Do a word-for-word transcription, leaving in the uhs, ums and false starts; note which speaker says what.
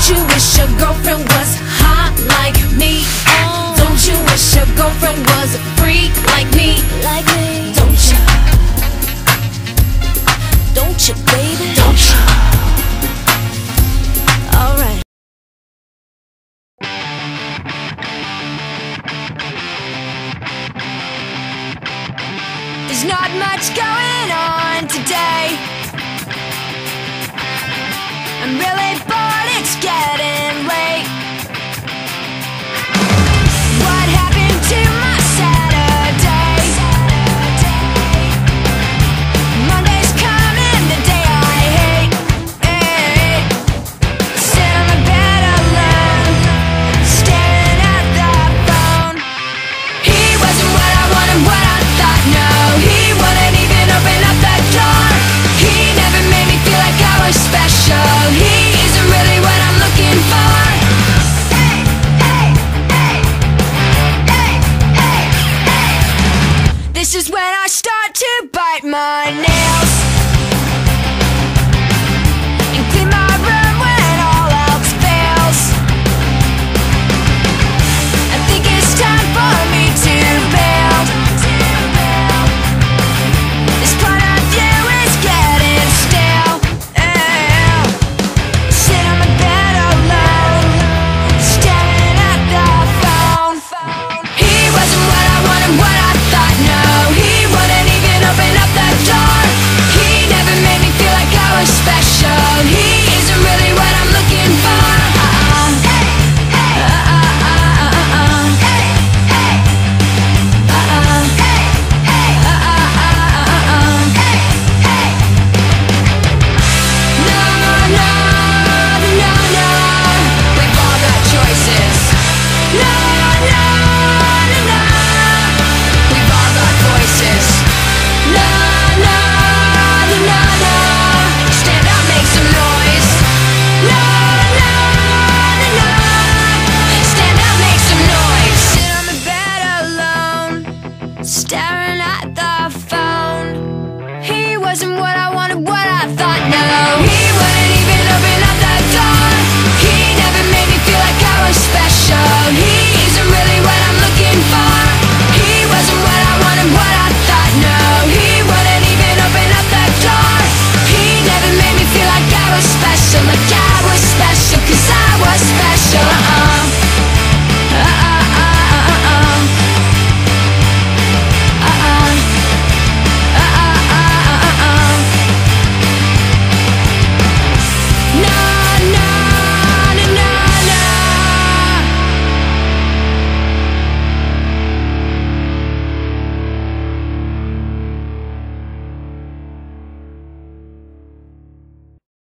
Speaker 1: you wish your girlfriend was hot like me? Don't you wish your girlfriend was a freak like me? Like me. Don't you? Don't you, baby? Don't you? Alright. There's not much going on today. I'm really